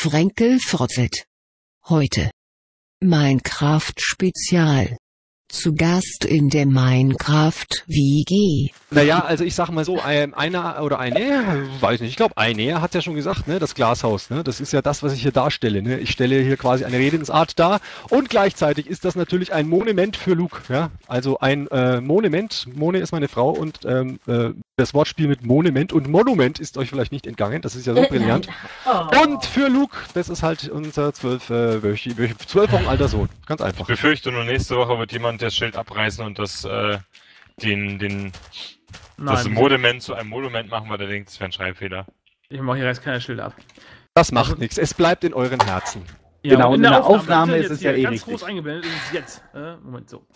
Frenkel Frotzelt. Heute Minecraft-Spezial. Zu Gast in der Minecraft-WG. Naja, also ich sag mal so, einer oder eine, weiß nicht, ich glaube eine hat ja schon gesagt, ne, das Glashaus, ne, das ist ja das, was ich hier darstelle, ne, ich stelle hier quasi eine Redensart dar und gleichzeitig ist das natürlich ein Monument für Luke, ja, also ein Monument, Mone ist meine Frau und das Wortspiel mit Monument und Monument ist euch vielleicht nicht entgangen, das ist ja so brillant. Und für Luke, das ist halt unser 12 Wochen alter Sohn, ganz einfach. Ich befürchte nur, nächste Woche wird jemand das Schild abreißen und das Monument zu einem Monument machen, weil der denkt, das wäre ein Schreibfehler. Ich mache hier jetzt kein Schild ab. Das macht nichts, es bleibt in euren Herzen. Ja, genau, und in der Aufnahme ist es ja eh ganz richtig. Groß eingeblendet ist es jetzt. Moment, so.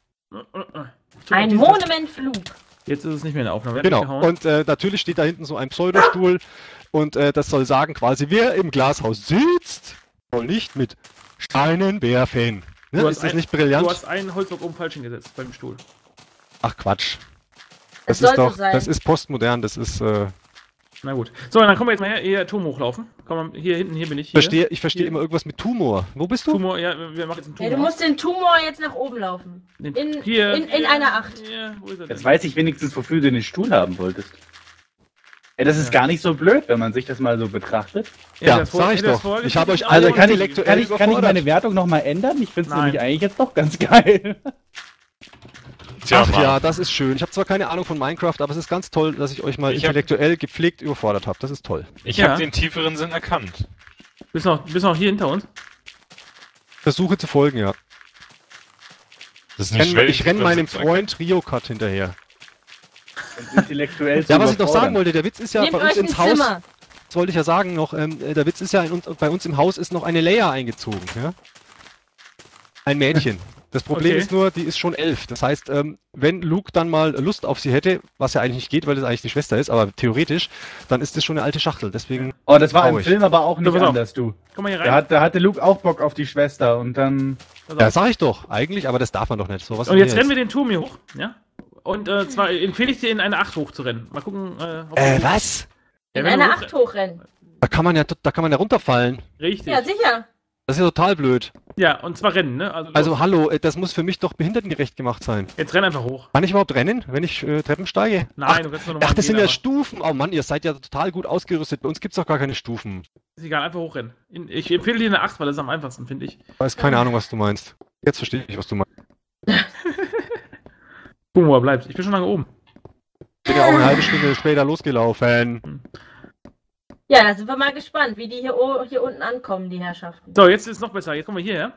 Ein Monumentflug. Jetzt ist es nicht mehr in der Aufnahme. Genau, und natürlich steht da hinten so ein Pseudostuhl und das soll sagen quasi, wer im Glashaus sitzt, soll nicht mit Steinen werfen. Ne? Ist das nicht brillant? Du hast einen Holzblock oben falsch hingesetzt beim Stuhl. Ach Quatsch. Das ist sollte doch, sein. das ist postmodern, das ist... Na gut. So, dann kommen wir jetzt mal hier Turm hochlaufen. Komm mal, hier hinten, hier bin ich. Hier. Ich verstehe immer irgendwas mit Tumor. Wo bist du? Tumor, ja, wir machen jetzt einen Tumor. Ja, du musst den Tumor jetzt nach oben laufen. In einer 8. Wo ist er Jetzt denn? weiß ich wenigstens, wofür du den Stuhl haben wolltest. Ja, das ist gar nicht so blöd, wenn man sich das mal so betrachtet. Ja, sag ich doch. Ich habe euch Also alle kann ich intellektuell meine Wertung nochmal ändern? Ich finde es Nein. nämlich eigentlich jetzt doch ganz geil. Tja, Ach Mann. ja, das ist schön. Ich habe zwar keine Ahnung von Minecraft, aber es ist ganz toll, dass ich euch mal intellektuell gepflegt überfordert habe. Das ist toll. Ich Ja. habe den tieferen Sinn erkannt. Bist du noch hier hinter uns? Versuche zu folgen, ja. Das ist nicht schwer. Ich renne meinem Freund Rio-Cut hinterher. Intellektuell zu Ja, was ich noch sagen überfordern. wollte, der Witz ist ja Nehmt bei uns euch ein ins Haus. Zimmer. Das wollte ich ja sagen noch. Der Witz ist ja, bei uns im Haus ist noch eine Leia eingezogen. Ja? Ein Mädchen. Das Problem Okay. ist nur, die ist schon 11. Das heißt, wenn Luke dann mal Lust auf sie hätte, was ja eigentlich nicht geht, weil das eigentlich die Schwester ist, aber theoretisch, dann ist das schon eine alte Schachtel. Deswegen. Oh, das war im traurig. Film aber auch nicht pass auf. anders, du. Komm mal hier rein. Da hatte Luke auch Bock auf die Schwester und dann... Pass Ja, auf. sag ich doch, eigentlich, aber das darf man doch nicht. So, was Und ist jetzt denn rennen wir den Turm hier hoch, ja? Und zwar empfehle ich dir, in eine 8 hoch zu rennen. Mal gucken, ob was? Ja, In wenn du einer hoch- 8 hochrennen. Da kann man ja runterfallen. Richtig. Ja, sicher. Das ist ja total blöd. Ja, und zwar rennen, ne? Also los. hallo, das muss für mich doch behindertengerecht gemacht sein. Jetzt renn einfach hoch. Kann ich überhaupt rennen, wenn ich Treppen steige? Nein, du kannst nur normal Ach, das sind gehen, ja aber Stufen. Oh Mann, ihr seid ja total gut ausgerüstet. Bei uns gibt's doch gar keine Stufen. ist egal, einfach hochrennen. Ich empfehle dir eine 8, weil das ist am einfachsten, finde ich. Ich weiß keine Ahnung, was du meinst. Jetzt verstehe ich, was du meinst. Gucken, wo er bleibt. Ich bin schon lange oben. Ich bin ja auch eine halbe Stunde später losgelaufen. Ja, da sind wir mal gespannt, wie die hier unten ankommen, die Herrschaften. So, jetzt ist es noch besser. Jetzt kommen wir hierher.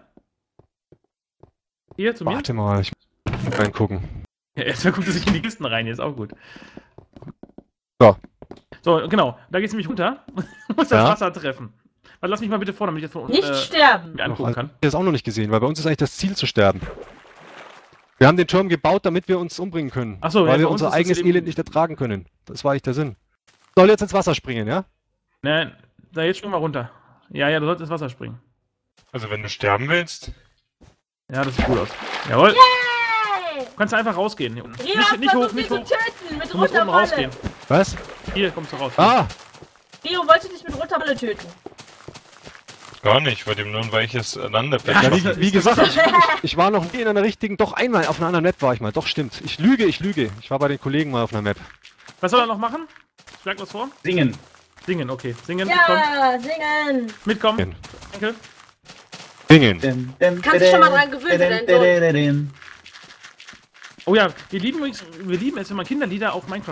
Hier zu mir. Warte mal, ich muss reingucken. Ja, erstmal guckt er sich in die Kisten rein, jetzt auch gut. So. So, genau. Da geht's nämlich runter. Muss das Ja. Wasser treffen. Warte, lass mich mal bitte vor, damit ich das von Nicht sterben. mir angucken kann. Ich habe das auch noch nicht gesehen, weil bei uns ist eigentlich das Ziel zu sterben. Wir haben den Turm gebaut, damit wir uns umbringen können. Ach so, ja, weil bei wir uns unser ist das eigenes eben- Elend nicht ertragen können. Das war eigentlich der Sinn. Soll jetzt ins Wasser springen, ja? Nein, da jetzt spring mal runter. Ja, du sollst ins Wasser springen. Also wenn du sterben willst, Ja, das sieht gut aus. Jawohl. Hey! Du kannst einfach rausgehen. Hier unten. Rio Nicht hoch, versucht nicht mich hoch. zu töten mit Du musst roter oben Wolle. rausgehen. Was? Hier kommst du raus. Ah! Rio wollte dich mit roter Wolle töten. gar nicht, weil dem nur ein weiches Landeblech Ja, machen. wie gesagt, ich war noch nie in einer richtigen, doch einmal auf einer anderen Map war ich mal. Doch, stimmt. Ich lüge. Ich war bei den Kollegen mal auf einer Map. Was soll er noch machen? Schlag was vor. Singen. Singen, okay. Singen, mitkommen. Ja, singen. Mitkommen. Danke. Singen. Kannst dich schon mal dran gewöhnen, dein Oh ja, wir lieben es, wenn man Kinderlieder auf Minecraft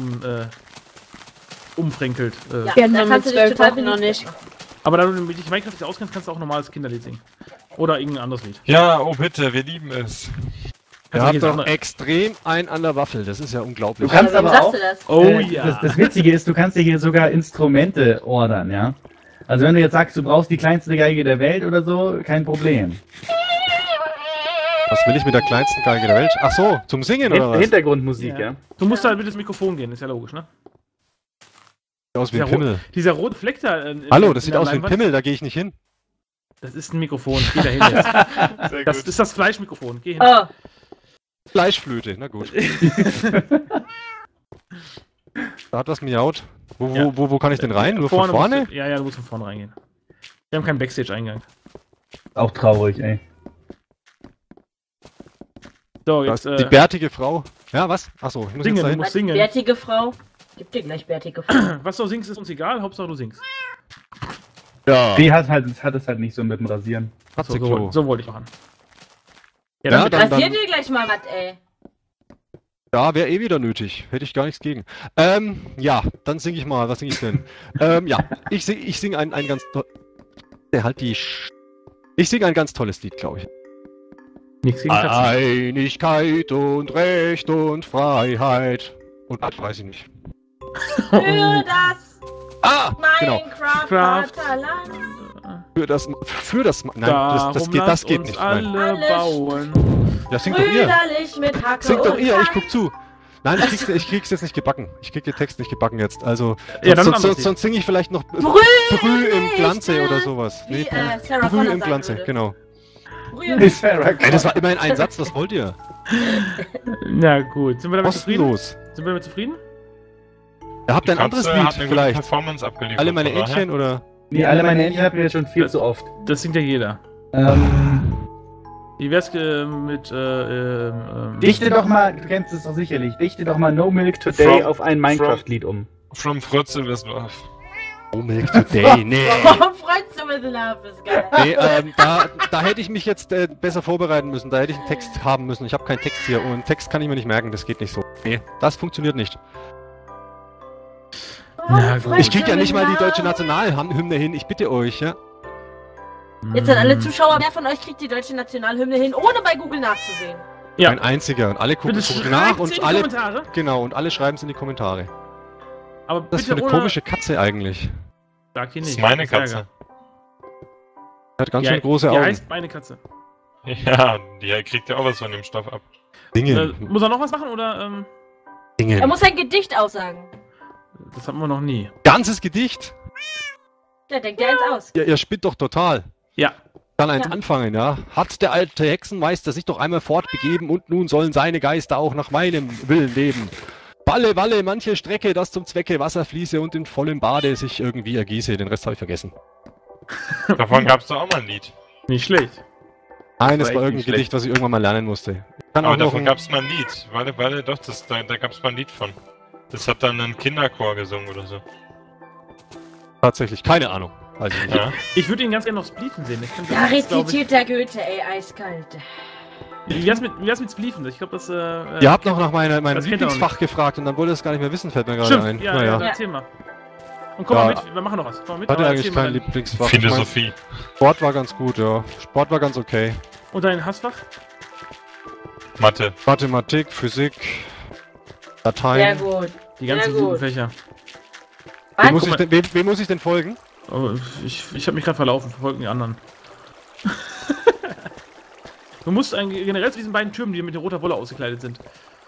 umfränkelt. Ja, Kennen da wir kannst mit du dich 12 total Wochen noch beliebt nicht. machen. Aber da du mit dich Minecraft nicht auskennst, kannst du auch ein normales Kinderlied singen. Oder irgendein anderes Lied. Ja, oh bitte, wir lieben es. Ihr du habt hier doch sagen- extrem ein an der Waffel. Das ist ja unglaublich. Du kannst Wem aber sagst auch... du das? Oh ja. Das Witzige ist, du kannst dir hier sogar Instrumente ordern, ja? Also wenn du jetzt sagst, du brauchst die kleinste Geige der Welt oder so, kein Problem. Was will ich mit der kleinsten Geige der Welt? Ach so, zum Singen oder was? Hintergrundmusik, ja? Du musst halt mit das Mikrofon gehen, ist ja logisch, ne? Sieht aus wie ein Pimmel. Dieser rote Fleck da. Hallo, das sieht der aus wie ein Leinwand. Pimmel, da gehe ich nicht hin. Das ist ein Mikrofon, geh da hin jetzt. Sehr Das gut. ist das Fleischmikrofon, geh hin. Oh, Fleischflöte, na gut. Da hat was miaut. Wo kann ich denn rein? Nur von vorne? Ja, du musst von vorne reingehen. Wir haben keinen Backstage-Eingang. Auch traurig, ey. So, Das jetzt ist die bärtige Frau. Ja, was? Achso, ich muss singen, jetzt du dahin. musst singen. Bärtige Frau. Gib dir gleich bärtige Frau. Was du singst, ist uns egal, Hauptsache du singst. Ja, Die hat es halt nicht so mit dem Rasieren. Katzeklo. So wollte ich machen. Ja, dann dann- Rasier dir gleich mal was, ey. Ja, wäre eh wieder nötig. Hätte ich gar nichts gegen. Ja, dann singe ich mal. Was singe ich denn? Ja, ich sing ein ganz Ich singe ein ganz tolles Lied, glaube ich. nichts gegen Katzen. Einigkeit und Recht und Freiheit. Und was weiß ich nicht. Für das Genau. Minecraft Craft. Vaterland. Nein, das geht nicht. Nein. Alle Alles bauen. Ja, singt doch ihr. Brüderlich mit Hacke Singt doch und ihr, ich Pfeil. guck zu. Nein, ich krieg's jetzt nicht gebacken. Ich krieg den Text nicht gebacken jetzt. Also, Ja, dann sonst, anderes sonst, sonst singe ich vielleicht noch Brüh Brüderlich im Glanze mit- oder sowas. Wie Sarah Brüh Connor im sagen Glanze, würde. genau. Brüderlich. Ey, das war immerhin ein Satz, was wollt ihr? Na gut, sind wir damit zufrieden? Kostenlos. Sind wir damit zufrieden? Ihr habt ein anderes Katze Lied hat eine gute vielleicht. Performance abgeliefert. Alle meine von daher. Entchen oder? Nee, alle meine Händchen habt ihr jetzt schon viel zu oft. Das singt ja jeder. Wie wär's mit, Dichte doch mal, du kennst es doch sicherlich, dichte doch mal No Milk Today auf ein Minecraft-Lied um. From Frötze bis auf. Oh, Milk Today, nee. Warum freust du mit Love? Ist geil. Nee, da hätte ich mich jetzt besser vorbereiten müssen. Da hätte ich einen Text haben müssen. Ich habe keinen Text hier und Text kann ich mir nicht merken. Das geht nicht so. Nee, das funktioniert nicht. Na gut. Ich krieg ja nicht mal die deutsche Nationalhymne hin. Ich bitte euch, ja. Jetzt an alle Zuschauer, wer von euch kriegt die deutsche Nationalhymne hin, ohne bei Google nachzusehen? Ja. Ein einziger. Und alle gucken Bitte gucken nach schreibt's in und die alle. Kommentare. Genau, und alle schreiben es in die Kommentare. Aber Das ist für bitte eine ohne... komische Katze eigentlich. Sag hier Das nicht. ist meine das Ärger. Katze. Hat ganz Die- schön große Die Augen. heißt meine Katze. Ja, die kriegt ja auch was von dem Stoff ab. Dinge. Muss er noch was machen oder? Er Dinge. muss ein Gedicht aussagen. Das hatten wir noch nie. Ganzes Gedicht. Der denkt ja eins aus. Ihr spinnt doch total. Ja. Kann eins Ja. anfangen, ja. Hat der alte Hexenmeister sich doch einmal fortbegeben und nun sollen seine Geister auch nach meinem Willen leben. Walle, Walle, manche Strecke, das zum Zwecke Wasser fließe und in vollem Bade sich irgendwie ergieße. Den Rest habe ich vergessen. Davon gab es doch auch mal ein Lied. Nicht schlecht. Nein, das echt war nicht irgendein schlecht. Gedicht, was ich irgendwann mal lernen musste. Kann Aber auch noch davon ein, gab es mal ein Lied. Warte, doch, da gab es mal ein Lied von. Das hat dann ein Kinderchor gesungen oder so. tatsächlich, keine Ahnung. Weiß ich nicht. Ja. Ich würde ihn ganz gerne noch spleefen sehen. Ich könnte Da das, glaub ich- rezitiert der Goethe, ey, eiskalt. Wie wär's mit spleefen? Ich glaube, das... Ihr habt noch nach meinem das kennt ihr auch Lieblingsfach gefragt und dann wollte es gar nicht mehr wissen, fällt mir gerade Stimmt, ein. ja, Naja. ja, erzähl mal. Und komm Ja. mal mit, wir machen noch was. Komm mal mit, Hatte aber eigentlich erzähl mal kein dein- Lieblingsfach. Philosophie. Sport war ganz gut, ja. Sport war ganz okay. Und dein Hassfach? Mathe. Mathematik, Physik, Sehr Latein. gut. Die ganzen Sehr guten gut. Fächer. Wem muss, guck ich denn, wem muss ich denn folgen? Oh, ich habe mich gerade verlaufen, verfolgen die anderen. Du musst generell zu diesen beiden Türmen, die mit der roter Wolle ausgekleidet sind.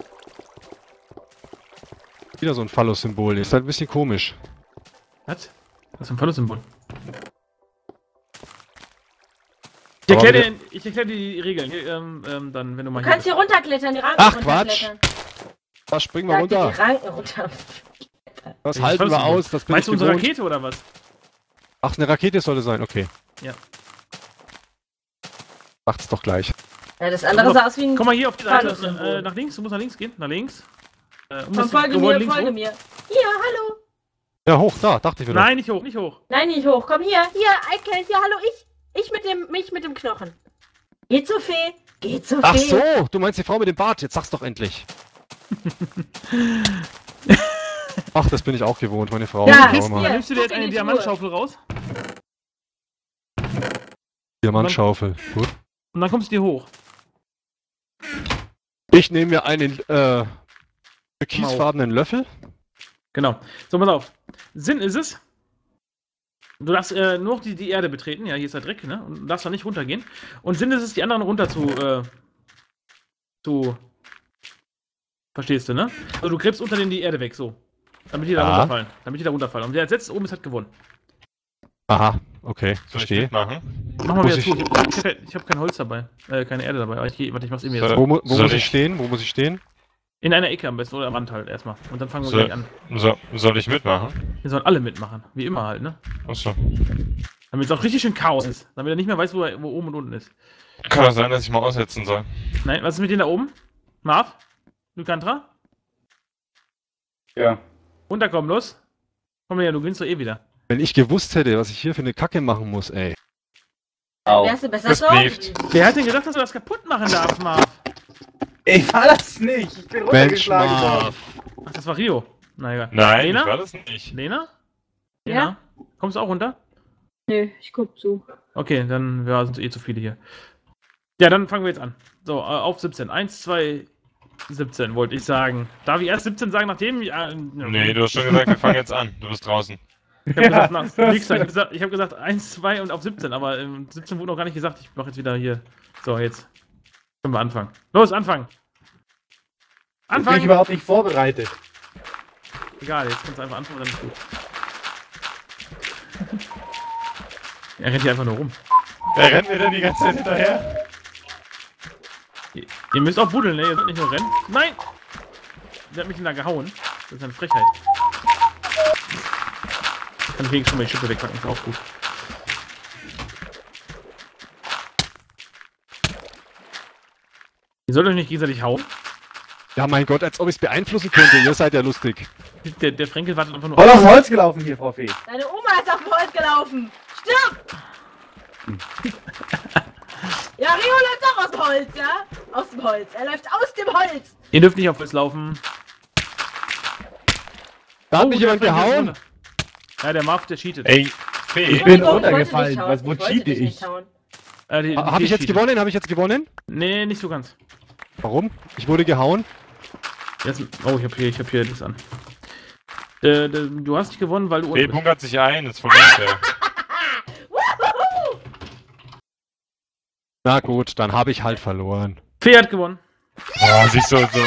Wieder so ein Phallus-Symbol. Ist halt ein bisschen komisch. Was? Was ist ein Verlustsymbol? Aber Ich erkläre dir die Regeln, dann, wenn du mal Du kannst hier hier runterklettern, die Ranken Ach, Quatsch. runterklettern. Da springen wir Sag dir, runter. die Ranken runter. Das bist. halten wir Verlustsymbol. aus. Das bin Meinst du ich unsere gewohnt. Rakete oder was? Ach, eine Rakete soll es sein. Okay. Ja. Macht's doch gleich. Ja, das andere sah aus wie ein... Komm mal hier auf die Seite, Phallus-Symbol. nach links, du musst nach links gehen, nach links. Komm, folge du mir, links folge hoch. mir. Hier, hallo. Ja, hoch, da, dachte ich mir doch. Nein, nicht hoch, nicht hoch. Nein, nicht hoch. Komm hier, hier, Eike, hier, hallo, mich mit dem Knochen. Geht zur Fee, geht zur Ach Fee. so, du meinst die Frau mit dem Bart. Jetzt sag's doch endlich. Ach, das bin ich auch gewohnt, meine Frau. Ja, Schau ist mal. mir- Nimmst du dir jetzt guck in eine die Diamantschaufel raus Diamantschaufel. Gut. und dann kommst du dir hoch. Ich nehme mir einen türkisfarbenen Löffel. Genau. So, pass auf. Sinn ist es. Du darfst nur noch die Erde betreten. Ja, hier ist der Dreck, ne? Und du darfst da nicht runtergehen. Und Sinn ist es, die anderen runter zu verstehst du, ne? Also du gräbst unter denen die Erde weg, so. Damit die da Ja. runterfallen. Damit die da runterfallen. Und der als letztes oben ist, hat gewonnen. Aha, okay, Soll ich verstehe. mitmachen? Mach mal Muss wieder ich- zu. Ich hab kein Holz dabei. Keine Erde dabei. Aber warte, ich mach's eben jetzt. Soll- Wo Soll muss ich ich- stehen? Wo muss ich stehen? In einer Ecke am besten oder am Rand halt erstmal. Und dann fangen wir So. gleich an. Soll ich mitmachen? Wir sollen alle mitmachen. Wie immer halt, ne? Achso. Damit es auch richtig schön Chaos ist. Damit er nicht mehr weiß, wo oben und unten ist. Kann doch sein, dass ich mal aussetzen soll. Nein, was ist mit denen da oben? Marv? Lukantra? Ja. Runterkommen, los. Komm her, du gewinnst doch eh wieder. Wenn ich gewusst hätte, was ich hier für eine Kacke machen muss, ey. Au. Wärst du besser Das so? blieft. Wer hat denn gedacht, dass du das kaputt machen darfst, Marv? Ich war das nicht. Ich bin runtergeschlagen worden. Ach, das war Rio. Na egal. Nein, Lena? ich war das nicht. Lena? Ja? Lena? Kommst du auch runter? Nö, ich guck zu. Okay, dann sind eh zu viele hier. Ja, dann fangen wir jetzt an. So, auf 17. 1, 2, 17 wollte ich sagen. Darf ich erst 17 sagen, nachdem ich... Nee, du hast schon gesagt, wir fangen jetzt an. Du bist draußen. Ich habe gesagt, ich hab gesagt 1, 2 und auf 17, aber 17 wurde noch gar nicht gesagt. Ich mache jetzt wieder hier. So, jetzt können wir anfangen. Los, anfangen! Ich bin Anfangen! überhaupt nicht vorbereitet. Egal, jetzt kannst du einfach anfangen, dann ist gut. Er rennt hier einfach nur rum. Wer rennt mir denn die ganze Zeit hinterher? Ihr müsst auch buddeln, ne? Ihr sollt nicht nur rennen. Nein! Der hat mich denn da gehauen. Das ist eine Frechheit. Kann ich wenigstens schon mal die Schippe wegpacken, ist auch gut. Ihr sollt euch nicht gegenseitig hauen. Ja, mein Gott, als ob ich es beeinflussen könnte. Ihr seid ja lustig. Der Fränkel wartet einfach nur Voll aufs Holz gelaufen hier, Frau Fee. Deine Oma ist auf dem Holz gelaufen. Stirb! Ja, Rio läuft auch aus dem Holz, ja? Aus dem Holz. Er läuft aus dem Holz. Ihr dürft nicht auf Holz laufen. Da hat Oh, mich der jemand Fränkel ist gehauen. runter. Ja, der Marv, der cheatet. Ey, Fee. Ich bin Entschuldigung, ich wollte runtergefallen. dich hauen. Was, wo wollte cheate dich ich? nicht hauen. Die Habe ich jetzt cheatet. gewonnen? Habe ich jetzt gewonnen? Nee, nicht so ganz. Warum? Ich wurde gehauen. Jetzt, oh, ich hab hier das an. Du hast nicht gewonnen, weil du Fee unten bist. bunkert sich ein, jetzt verliert er. Na gut, dann habe ich halt verloren. Fee hat gewonnen. Oh, sich so mit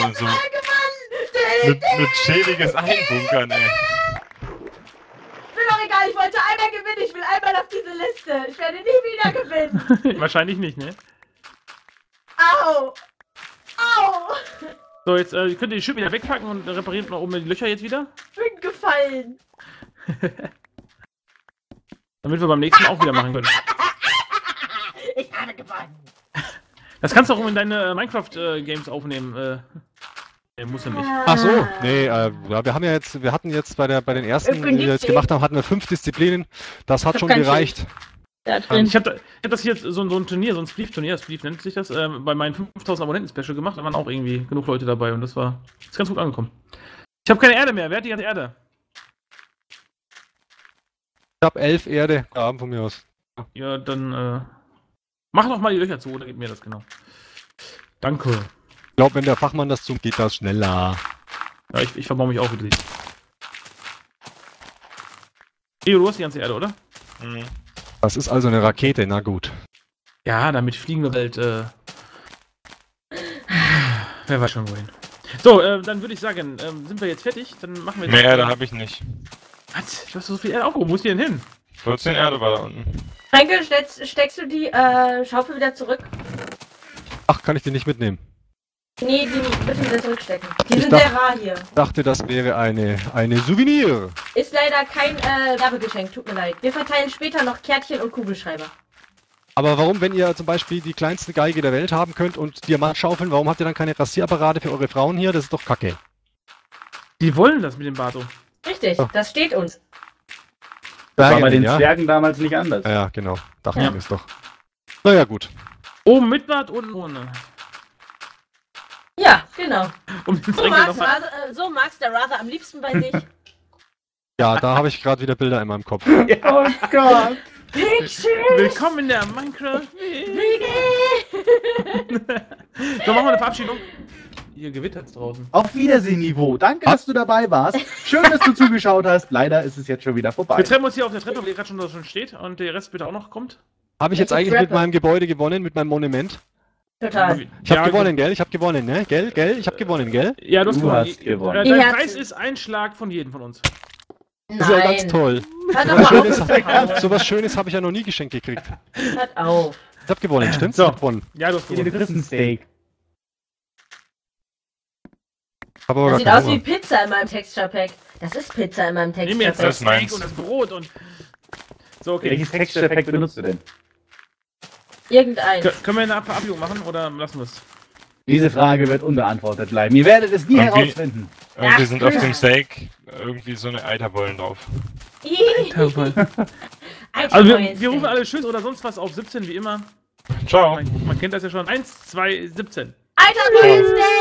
schädiges Einbunkern, ey. Mir doch egal, ich wollte einmal gewinnen. Ich will einmal auf diese Liste. Ich werde nie wieder gewinnen. Wahrscheinlich nicht, ne? Au! Au! So, jetzt könnt ihr die Schippe wieder wegpacken und repariert mal oben die Löcher jetzt wieder. Bin gefallen. Damit wir beim nächsten Mal auch wieder machen können. Ich habe gewonnen. Das kannst du auch in deine Minecraft-Games aufnehmen. Muss ja nicht. Ach so, nee, ja, wir hatten jetzt bei den ersten, die wir jetzt gemacht haben, hatten wir 5 Disziplinen. Das hat Ich hab schon kein gereicht. Da drin. Ich hab das hier so ein Turnier, so ein Spleef-Turnier, Spleef nennt sich das, bei meinen 5000 Abonnenten-Special gemacht. Da waren auch irgendwie genug Leute dabei und das ist ganz gut angekommen. Ich habe keine Erde mehr. Wer hat die ganze Erde? Ich habe 11 Erde. Ja, von mir aus. Ja, dann mach doch mal die Löcher zu, oder gib mir das genau. Danke. Ich glaube, wenn der Fachmann das tut, geht das schneller. Ja, ich verbaue mich auch wieder. Rio, du hast die ganze Erde, oder? Mhm. Das ist also eine Rakete, na gut. Ja, damit fliegen wir bald, wer weiß schon wohin. So, dann würde ich sagen, sind wir jetzt fertig? Dann machen wir jetzt... Mehr Erde habe ich nicht. Was? Du hast so viel Erde aufgehoben. Wo ist die denn hin? 14 Erde war da unten. Frankel, steckst du die Schaufel wieder zurück? Ach, kann ich die nicht mitnehmen? Nee, die müssen wir zurückstecken. Die Ich sind dachte- sehr rar hier. Ich dachte, das wäre eine Souvenir. Ist leider kein Werbegeschenk, tut mir leid. Wir verteilen später noch Kärtchen und Kugelschreiber. Aber warum, wenn ihr zum Beispiel die kleinste Geige der Welt haben könnt und Diamantschaufeln, warum habt ihr dann keine Rasierapparate für eure Frauen hier? Das ist doch kacke. Die wollen das mit dem Bato. Richtig, Oh. das steht uns. Das war bei den ja? Zwergen damals nicht anders. Ja, genau. Dachte Ja. ich mir es doch. Naja, gut. Oben mit Bart, unten ohne. Ja, genau. Um den So Fränkel mag's, nochmal... so mag's der Rather am liebsten bei sich. Ja, da habe ich gerade wieder Bilder in meinem Kopf. Oh Gott. Willkommen in der Minecraft. So, machen wir eine Verabschiedung. Hier gewittert's draußen. Auf Wiedersehen, Niveau. Danke, dass du dabei warst. Schön, dass du zugeschaut hast. Leider ist es jetzt schon wieder vorbei. Wir treffen uns hier auf der Treppe, wo ihr gerade schon steht und der Rest bitte auch noch kommt. Habe ich jetzt eigentlich mit meinem Gebäude gewonnen, mit meinem Monument? Total. Ich habe gewonnen, gell? Ich habe gewonnen, ne? Gell? Ich habe gewonnen, gell? Ja, du hast Du gewonnen. hast gewonnen. Dein Ja. Preis ist ein Schlag von jedem von uns. Das ist ja ganz toll. Hört Sowas aber Schönes, auf. so was Schönes habe ich ja noch nie geschenkt gekriegt. Hört auf. Ich habe gewonnen, stimmt's? So. Ich hab gewonnen. Ja, du hast Hier, du gewonnen. kriegst ein Steak. Hab aber Das gar sieht keinen aus wie Hunger. Pizza in meinem Texture Pack. Das ist Pizza in meinem Nimm Texture jetzt Pack. das ist meins. Steak und das Brot und... So, okay. Welches Texture-Effekt benutzt du denn? Irgendein. Können wir eine Verabschiedung machen oder lassen wir es? Diese Frage wird unbeantwortet bleiben. Ihr werdet es nie Okay. herausfinden. Irgendwie sind auf dem Steak irgendwie so eine Eiterbollen drauf. Also wir rufen alle Tschüss oder sonst was auf 17 wie immer. Ciao. Man kennt das ja schon. 1, 2, 17. Alter Steak!